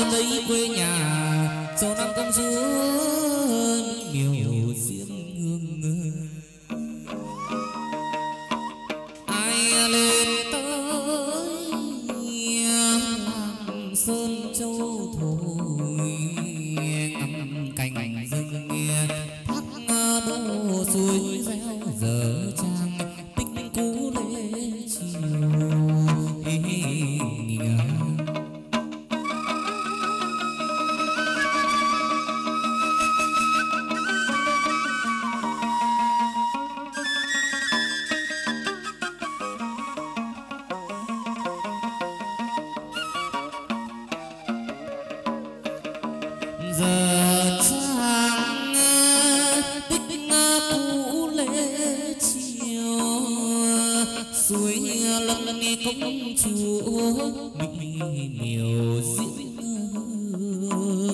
sân đấy quê nhà cho năm công dương miều diễm hương. Ai lên tới làng sơn châu thổi ngắm cảnh rừng thác đô suối reo giờ trang tích cũ lễ chiều. Giờ trang tích cũ lễ chiều suối lân công chúa mỹ miều diễm hương.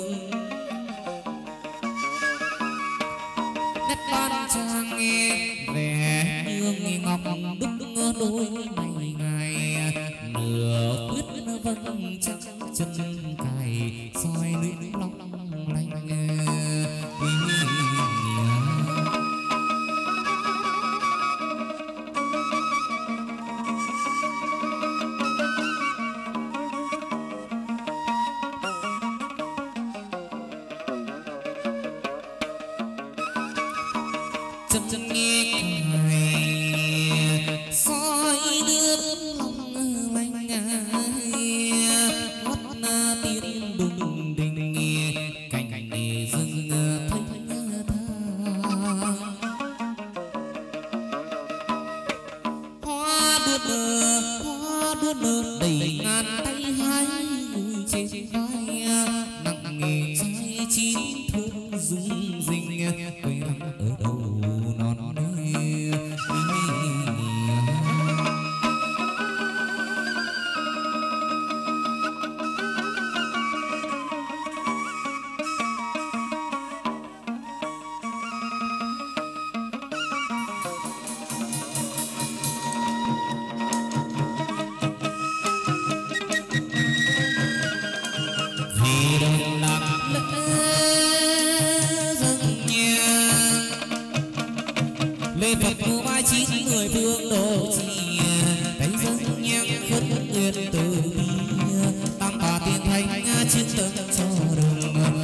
Nét ban trang vẻ nhương ngọc đúc đôi mày ngày nửa quyết vân trắng chân cài soi nước long lanh. Chân chân nghe cài soi nước long lanh hót tiếng đùng đình cành rừng thanh thang. Hoa đua nở đầy ngàn tay hái ngồi trên vai nặng nghề trái chín thương rung rinh quê lắm ở đâu non nơi. Vì đồng lạc dâng nhà lễ Phật của ba chín người phương độ trì tay dâng nhang khất nguyện từ bi tam bà tiên thánh chiến tâm cho đồng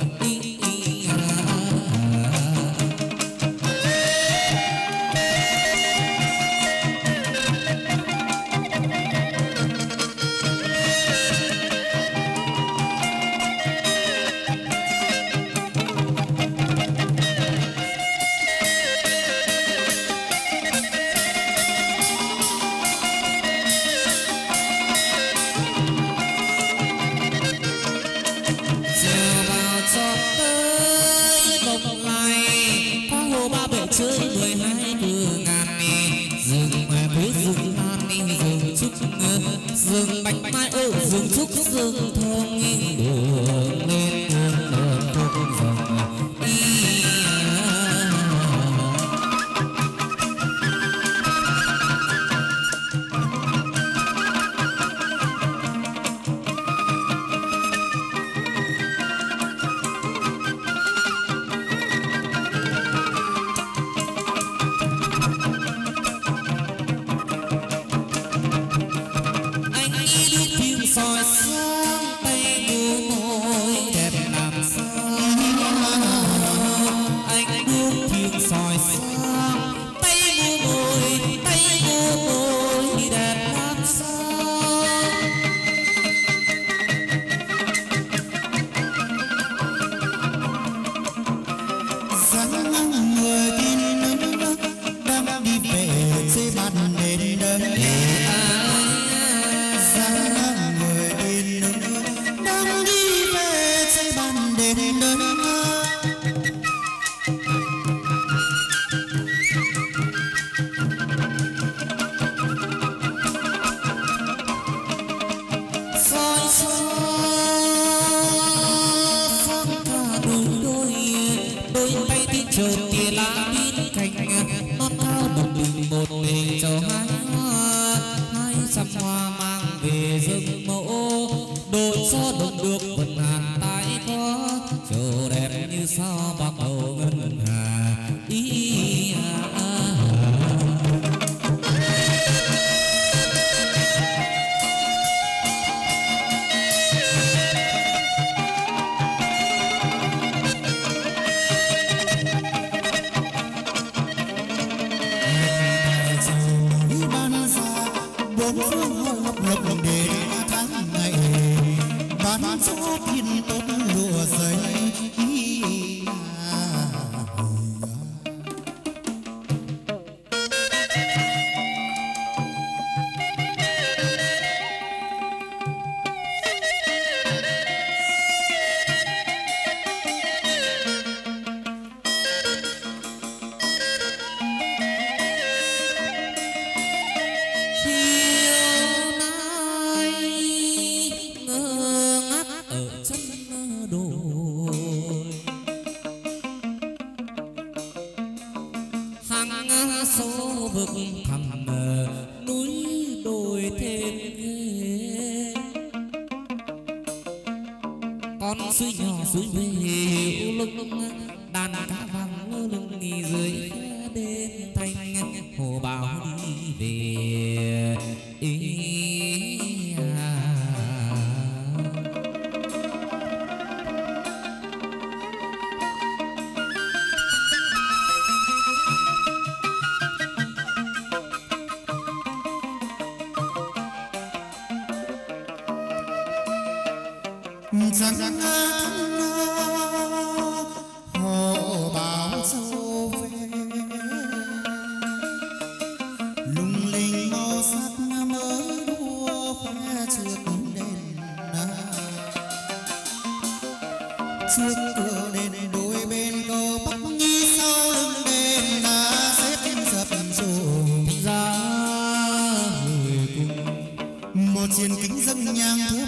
chơi 12 cửa ngàn rừng mà với rừng lan rừng trúc rừng bạch mai ơi rừng trúc rừng thông đường lên đường thôn rừng. Soi sáng tay mua môi đẹp làm sao anh đuông thiêng soi sáng tay mua môi đẹp làm sao. Sáng người tin nước đang đi về xây bàn đền đơn. Trời tia lá biết cành non cao đồng bình một bề cho hai trăm hoa mang về rừng mẫu đội gió đồng được vần hàn ta sao bạc đầu ngân hà ý bốn phương lộc lộc để tháng ngày bán số tiền tốt lụa giấy số vực thẳm núi đồi thêm ghê con suối nhỏ suối về hiệu lưng đàn cá vàng lơ lưng nghỉ dưới đêm thanh hồ bão đi về rằng hồ bão sâu về lung linh màu sắc mới đua khoe trước đèn trước cửa đèn đôi bên cầu bắc nhi sau lưng đèn đã xếp dập dồn ra hồi cùng một chiến kính dâng nhang